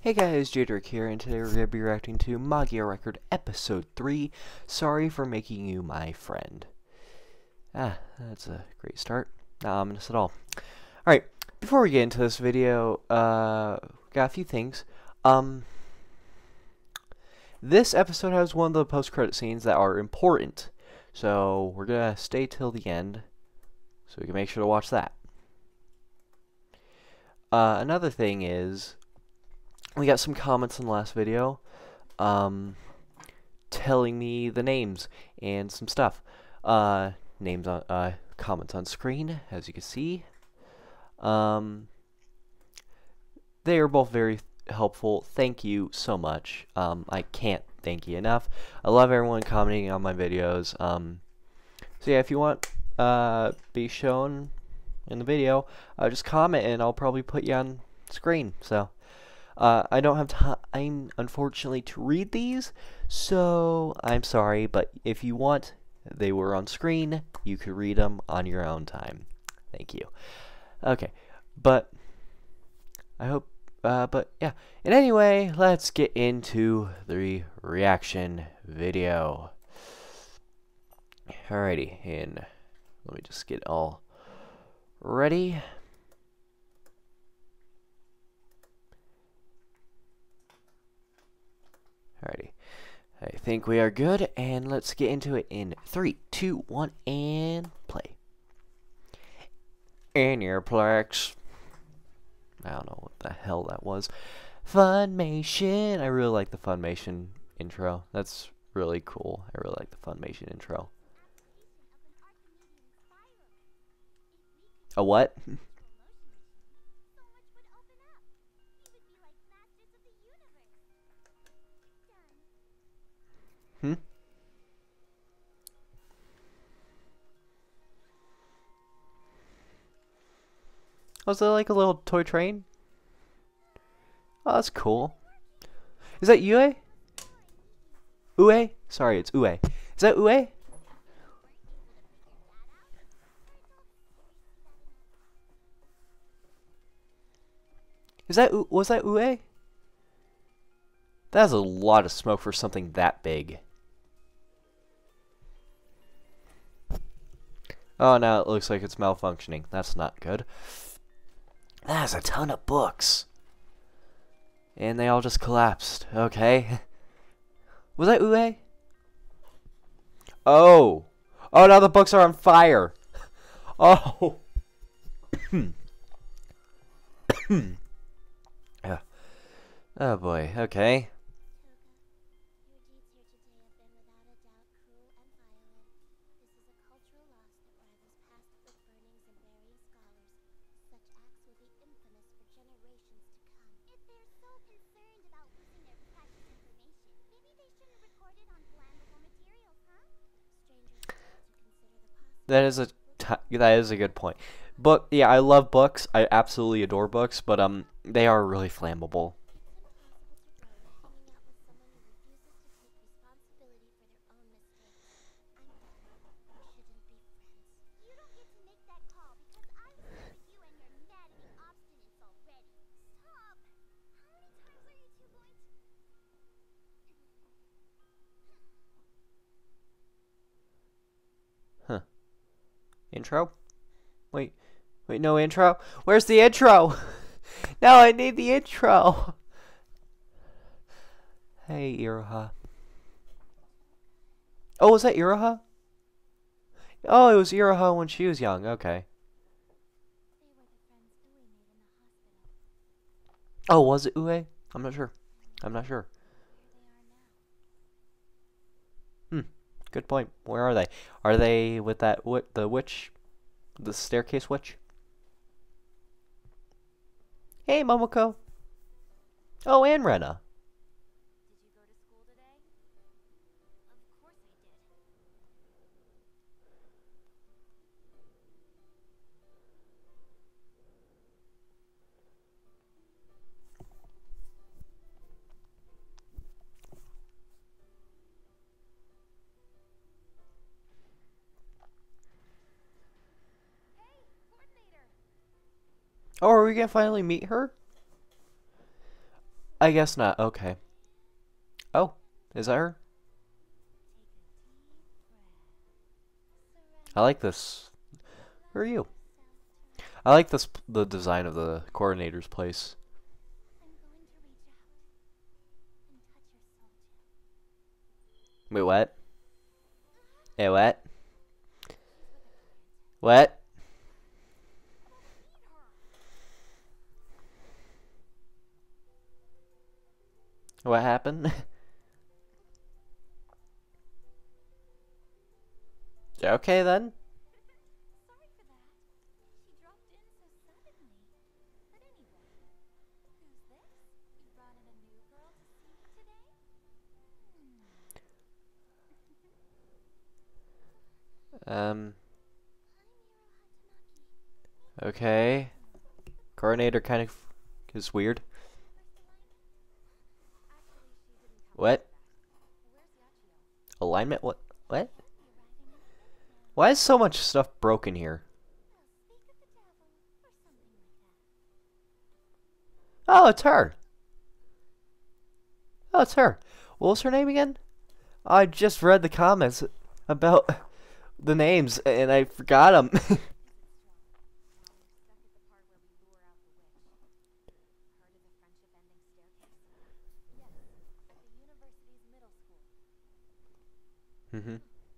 Hey guys, Jadrick here, and today we're going to be reacting to Magia Record Episode 3, Sorry for Making You My Friend. That's a great start. Not ominous at all. Alright, before we get into this video, got a few things. This episode has one of the post-credit scenes that are important, so we're going to stay till the end, so we can make sure to watch that. Another thing is, we got some comments in the last video, telling me the names and some stuff. Names on, comments on screen, as you can see. They are both very helpful. Thank you so much. I can't thank you enough. I love everyone commenting on my videos. So yeah, if you want, be shown in the video, just comment and I'll probably put you on screen. So. I don't have time, unfortunately, to read these, so I'm sorry, but if you want, they were on screen, you could read them on your own time. Thank you. Okay, but I hope, but yeah. And anyway, let's get into the reaction video. Alrighty, and let me just get all ready. Alrighty, I think we are good, and let's get into it in 3, 2, 1, and play. Aniplex. I don't know what the hell that was. Funimation. I really like the Funimation intro. That's really cool. I really like the Funimation intro. A what? Hmm? Was that like a little toy train? Oh, that's cool. Is that Ue? Ue? Sorry, it's Ue. Is that Ue? Was that Ue? That's a lot of smoke for something that big. Oh, now it looks like it's malfunctioning. That's not good. That's a ton of books. And they all just collapsed. Okay. Was that Ue? Oh. Oh, now the books are on fire. Oh. Yeah. Oh boy. Okay. That is a good point. But yeah, I love books. I absolutely adore books, but they are really flammable. Huh. Intro? Wait, no intro? Where's the intro? Now I need the intro. Hey, Iroha. Oh, was that Iroha? Oh, it was Iroha when she was young. Okay. Oh, was it Ue? I'm not sure. I'm not sure. Good point. Where are they? Are they with that the witch? The staircase witch? Hey, Momoko. Oh, and Rena. Oh, are we gonna finally meet her? I guess not. Okay. Oh, is that her? I like this. Who are you? I like this, the design of the coordinator's place. Wait, what? Hey, what? What? What happened? Okay then. Okay. Coordinator kind of is weird. What? Alignment? What? What? Why is so much stuff broken here? Oh, it's her. Oh, it's her. What was her name again? I just read the comments about the names and I forgot them. Mhm.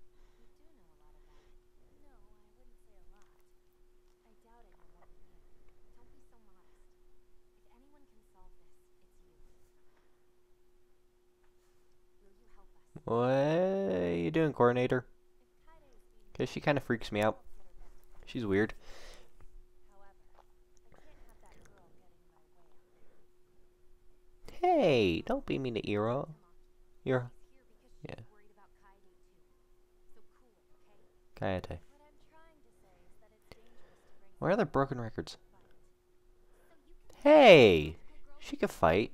What are you doing, coordinator? Cause she kind of freaks me out. She's weird. Hey, don't be mean to Iro. You're, yeah. Kayate. Where are the broken records? Hey, she could fight.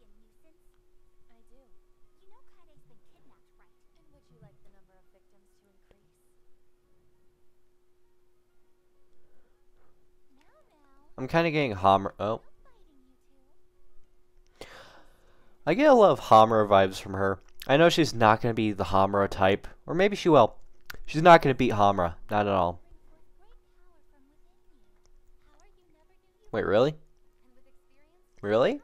I'm kind of getting Hammer. Oh. I get a lot of Hamura vibes from her. I know she's not going to be the Hamura type. Or maybe she will. She's not going to beat Hamura. Not at all. Wait, really? Really?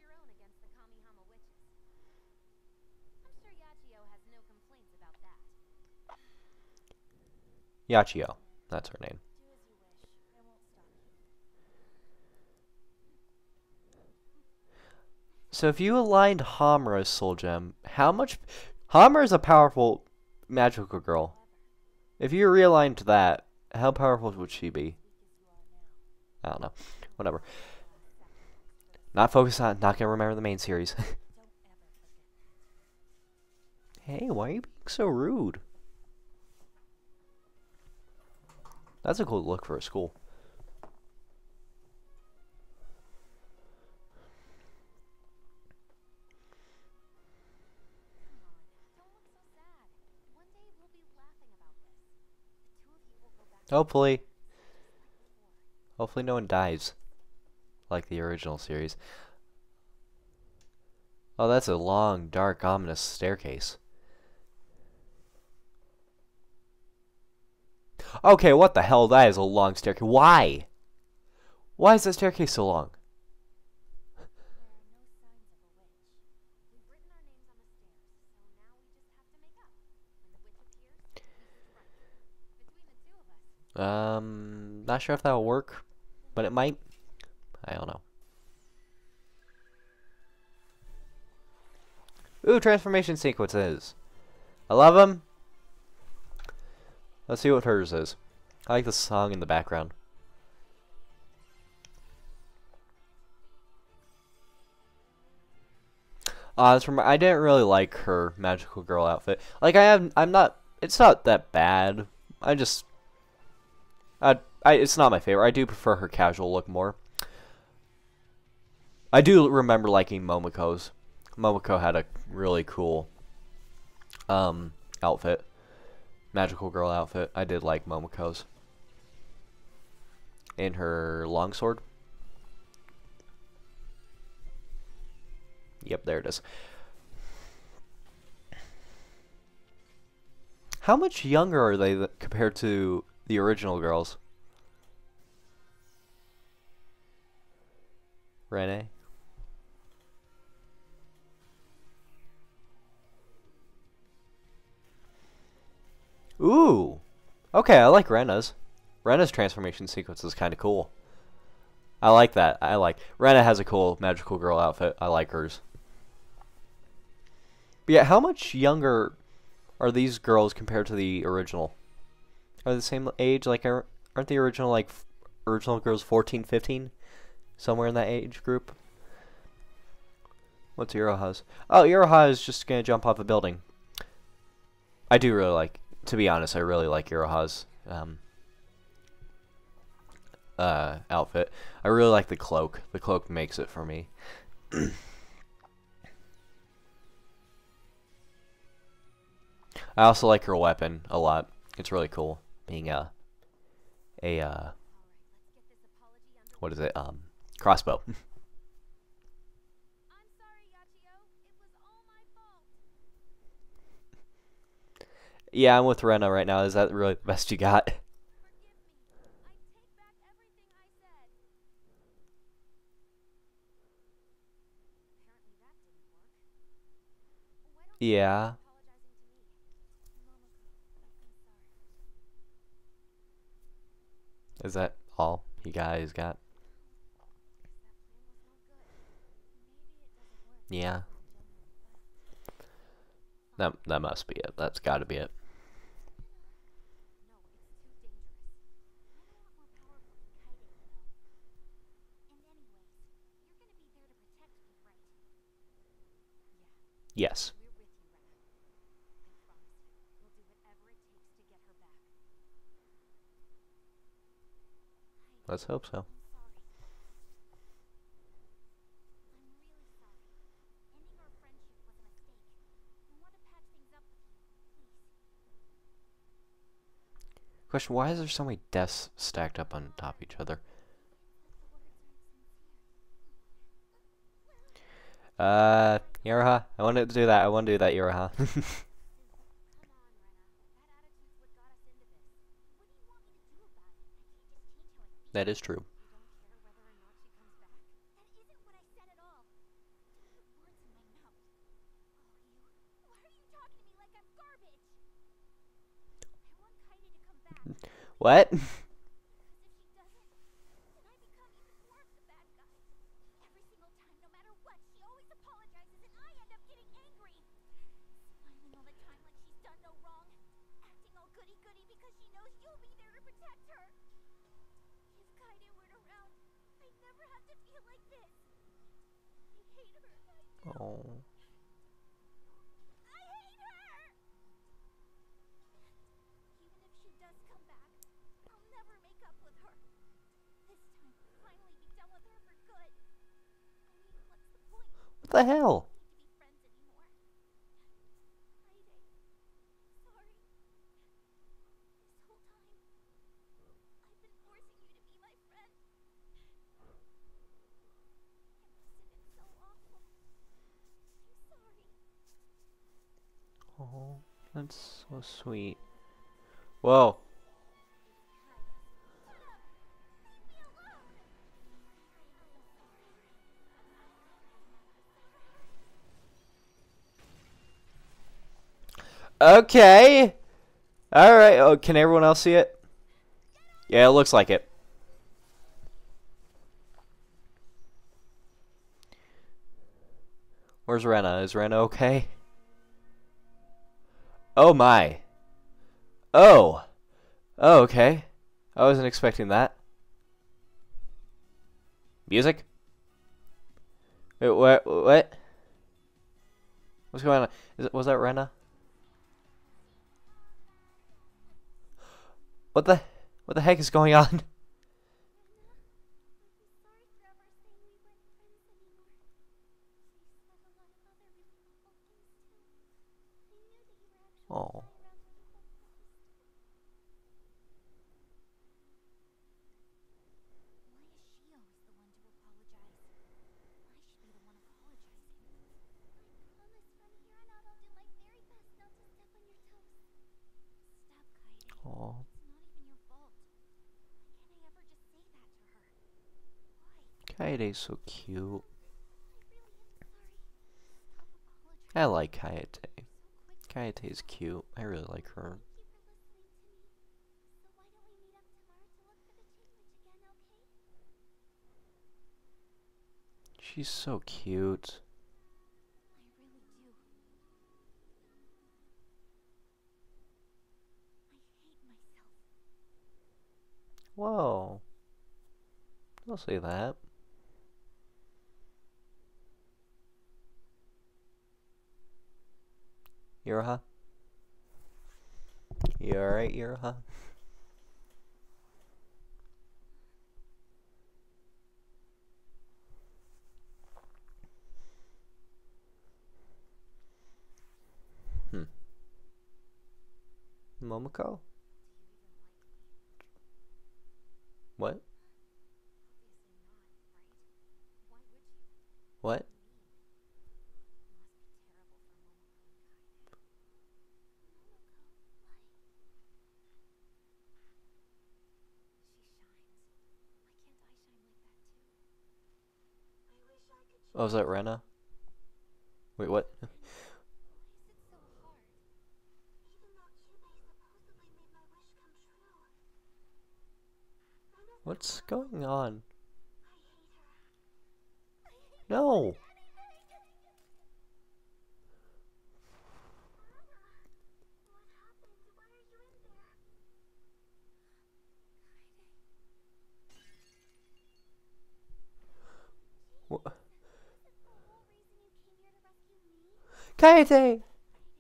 Yachio. That's her name. So if you aligned Hamura's soul gem, how much... Hamura is a powerful magical girl. If you realigned that, how powerful would she be? I don't know. Whatever. Not focused on... Not gonna remember the main series. Hey, why are you being so rude? That's a cool look for a school. Hopefully. Hopefully no one dies. Like the original series. Oh, that's a long, dark, ominous staircase. Okay, what the hell? That is a long staircase. Why? Why is that staircase so long? Not sure if that'll work, but it might. I don't know. Ooh, transformation sequences. I love them. Let's see what hers is. I like the song in the background. That's from. I didn't really like her magical girl outfit. Like I'm not. It's not that bad. It's not my favorite. I do prefer her casual look more. I do remember liking Momoko's. Momoko had a really cool outfit. Magical girl outfit. I did like Momoko's. And her longsword. Yep, there it is. How much younger are they compared to the original girls? Renee? Ooh! Okay, I like Rena's. Rena's transformation sequence is kind of cool. I like that. Rena has a cool magical girl outfit. I like hers. But yeah, how much younger are these girls compared to the original? Are they the same age? Like, aren't the original, like, original girls 14, 15? Somewhere in that age group? What's Iroha's? Oh, Iroha is just gonna jump off a building. I do really like, to be honest, I really like Iroha's outfit. I really like the cloak. The cloak makes it for me. I also like her weapon a lot. It's really cool, being what is it? Crossbow. Yeah, I'm with Rena right now. Is that really the best you got? Yeah. Is that all you guys got? Yeah. That must be it. That's got to be it. Yes. Let's hope so. Question, why is there so many deaths stacked up on top of each other? Yaraha, I wanted to do that. I want to do that, Yaraha. That is true. What? Oh. What the hell? Oh, that's so sweet. Whoa. Okay. Alright. Oh, can everyone else see it? Yeah, it looks like it. Where's Rena? Is Rena okay? Oh my. Oh. Oh, okay. I wasn't expecting that. Music? Wait, what? What's going on? Was that Rena? What the heck is going on? Oh. Kaede's so cute. I like Kaede. Kaede is cute. I really like her. She's so cute. Whoa. Don't say that. Iroha? You alright, Iroha? Momoko? What? What? Oh, is that Rena? Wait, what? What's going on? No! What? Kaede!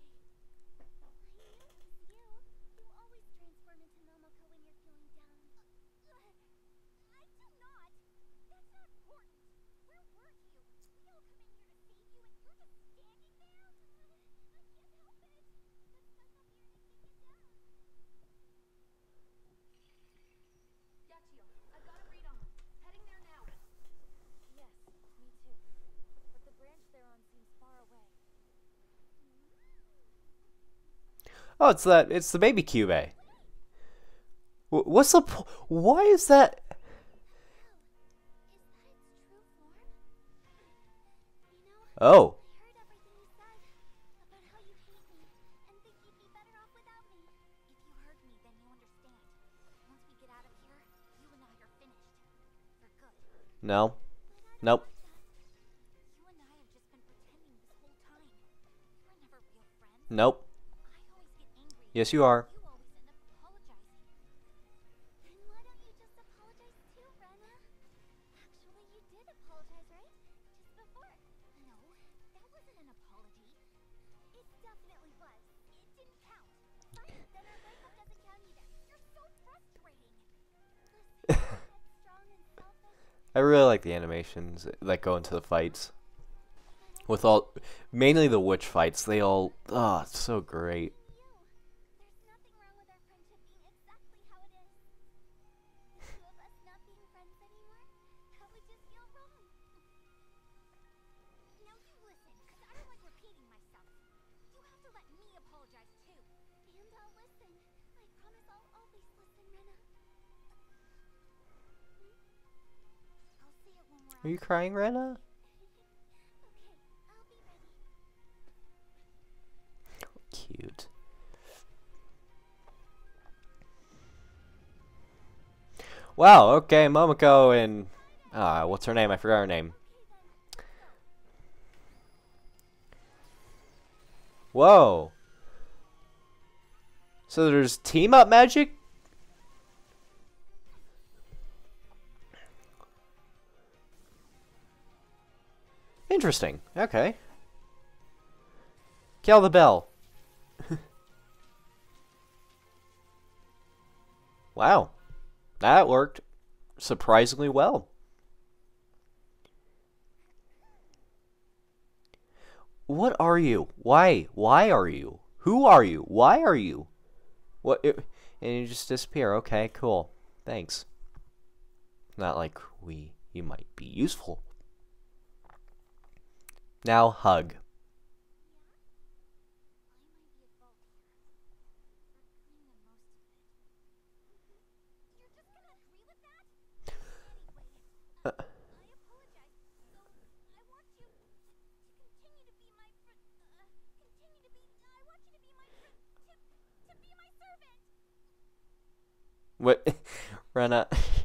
Oh, it's the baby cube. What's the why is that? Oh. No. Nope. Nope. Yes, you are. I really like the animations that go into the fights. With all, mainly the witch fights, they all, it's so great. Are you crying, Rena? Cute. Wow, okay, Momoko and... what's her name? I forgot her name. Whoa. So there's team-up magic? Interesting. Okay. Kill the bell. Wow. That worked surprisingly well. What are you? Why? Why are you? Who are you? Why are you? What? And you just disappear. Okay, cool. Thanks. Not like you might be useful. Now hug. What? Rena.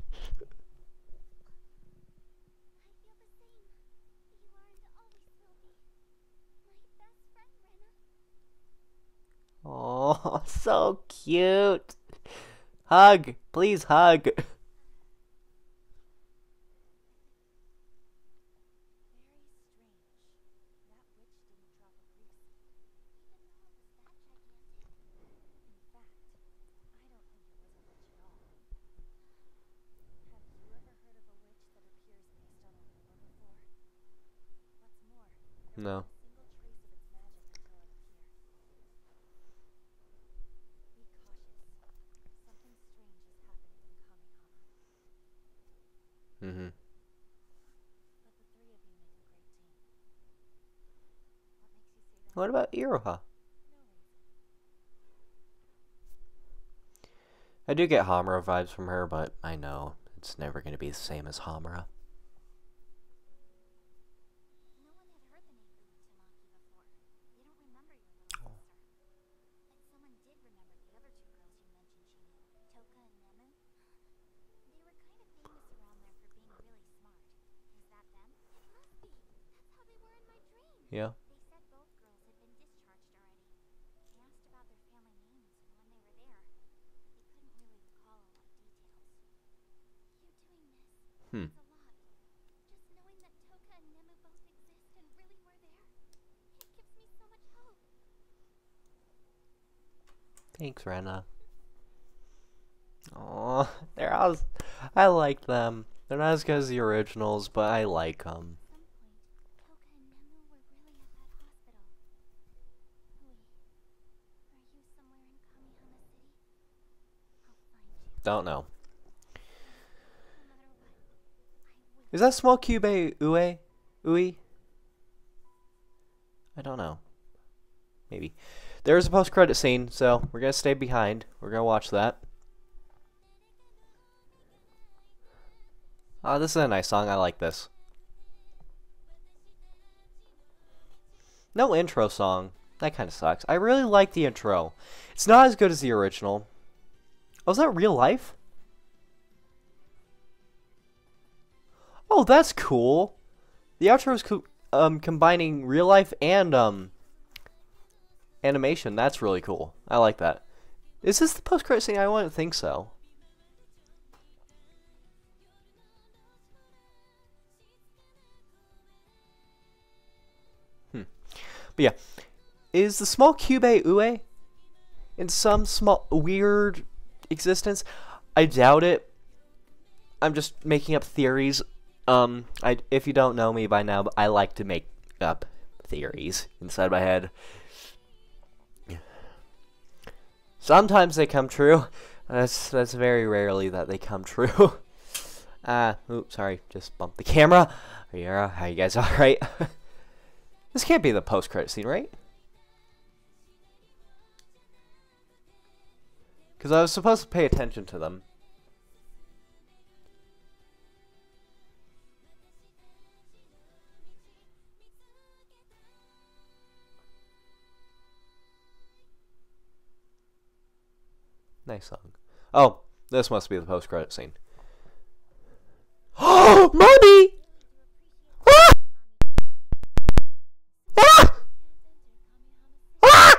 Oh, so cute. Hug. Please hug. No. Mm-hmm. What about Iroha? I do get Hamura vibes from her, but I know it's never going to be the same as Hamura. Yeah. Hmm. Thanks, Rena. Aw, I like them. They're not as good as the originals, but I like them. Don't know. Is that small cube Ue? Ui? I don't know. Maybe. There's a post-credit scene, so we're gonna stay behind. We're gonna watch that. Oh, this is a nice song. I like this. No intro song. That kind of sucks. I really like the intro. It's not as good as the original. Oh, is that real life? Oh, that's cool. The outro is combining real life and animation. That's really cool. I like that. Is this the post-credit scene? I wouldn't think so. But yeah, is the small cube Ue in some small weird existence? I doubt it. I'm just making up theories. If you don't know me by now, I like to make up theories inside my head. Sometimes they come true. That's very rarely that they come true. Oops, sorry, just bumped the camera. Are you guys alright? This can't be the post-credit scene, right? Because I was supposed to pay attention to them. Nice song. Oh, this must be the post-credit scene. Oh, Mommy! Ah! Ah! Ah!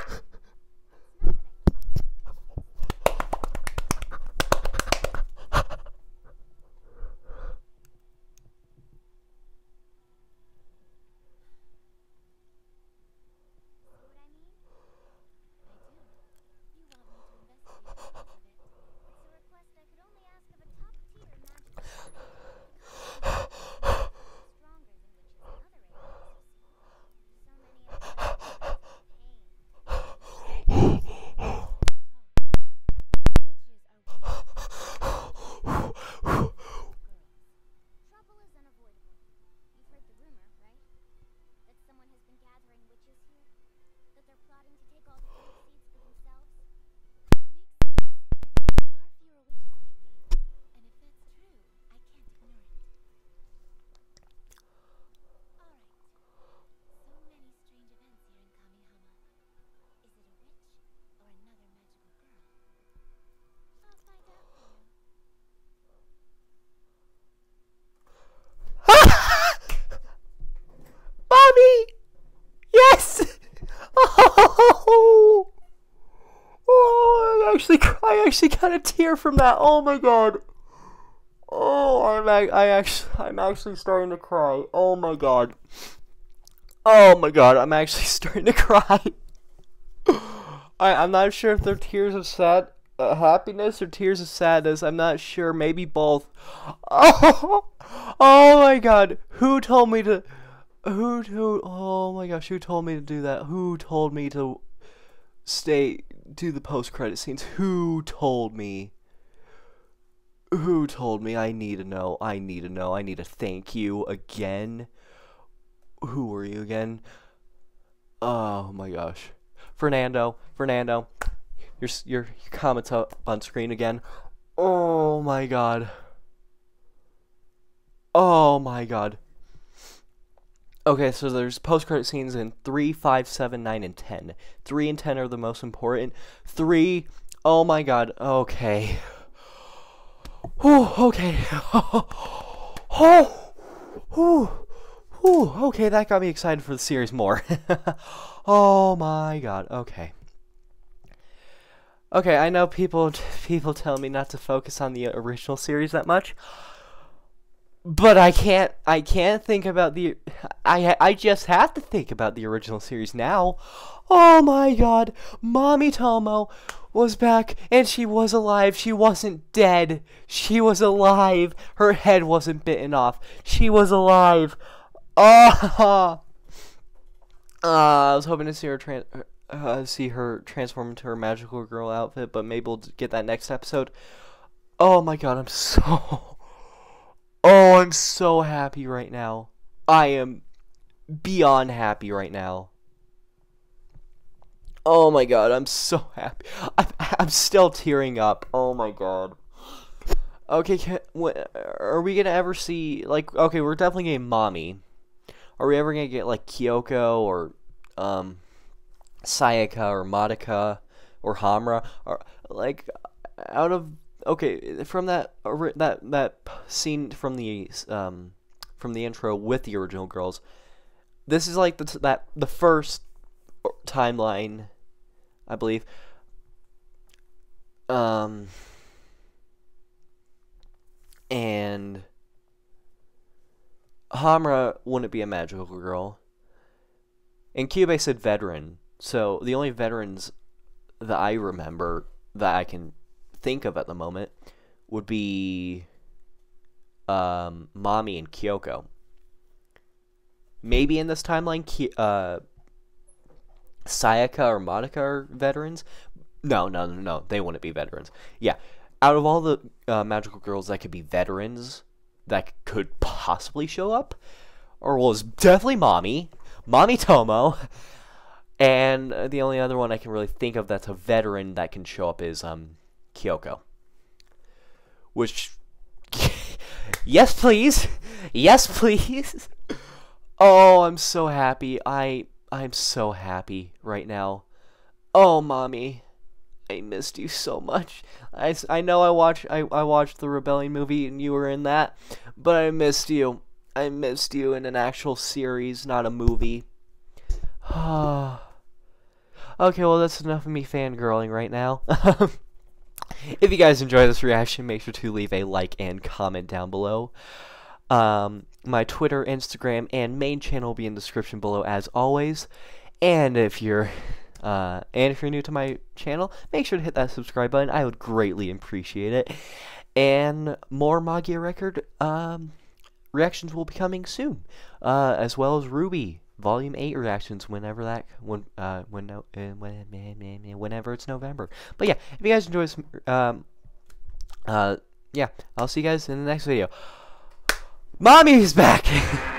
actually got a tear from that. Oh my god. Oh, I'm actually starting to cry. Oh my god. Oh my god, I'm actually starting to cry. I'm not sure if they're tears of happiness or tears of sadness. I'm not sure. Maybe both. Oh, oh my god. Who told me to... Oh my gosh, who told me to do that? Who told me to do the post-credit scenes? Who told me? Who told me? I need to know. I need to know. I need to thank you again. Who were you again? Oh my gosh. Fernando, your comments up on screen again. Oh my god. Oh my god. Okay, so there's post-credit scenes in 3, 5, 7, 9, and 10. 3 and 10 are the most important. 3, oh my god, okay. Whew, okay. Oh, whew, whew, okay, that got me excited for the series more. Oh my god, okay. Okay, I know people tell me not to focus on the original series that much. But I can't think about I just have to think about the original series now. Oh my god, Mommy Tomo was back and she was alive. She wasn't dead. She was alive. Her head wasn't bitten off. She was alive. Oh, I was hoping to see her transform into her magical girl outfit, but maybe we'll get that next episode. Oh my god, I'm so happy right now. I am beyond happy right now. Oh my god, I'm so happy. I'm still tearing up. Oh my god. Okay, are we gonna ever see, like, okay, we're definitely getting Mommy. Are we ever gonna get, like, Kyoko or, Sayaka or Madoka or Hamura? Or, like, out of... Okay, from that scene from the intro with the original girls, this is like the first timeline, I believe. And Hamura wouldn't be a magical girl, and Kyubey said veteran. So the only veterans that I remember that I can think of at the moment would be Mommy and Kyoko. Maybe in this timeline Sayaka or Madoka are veterans. No, they wouldn't be veterans. Yeah, out of all the magical girls that could be veterans that could possibly show up, or was definitely Mommy Tomo, and the only other one I can really think of that's a veteran that can show up is Kyoko. Which, yes please, yes please. Oh, I'm so happy. I'm so happy right now. Oh, Mommy, I missed you so much. I know I watched the Rebellion movie and you were in that, but I missed you. I missed you in an actual series, not a movie. Okay, well, that's enough of me fangirling right now. If you guys enjoyed this reaction, make sure to leave a like and comment down below. My Twitter, Instagram, and main channel will be in the description below as always. And if you're new to my channel, make sure to hit that subscribe button. I would greatly appreciate it. And more Magia record reactions will be coming soon, as well as Ruby Volume 8 reactions whenever it's November. But yeah, if you guys enjoy this, yeah, I'll see you guys in the next video. Mommy's back!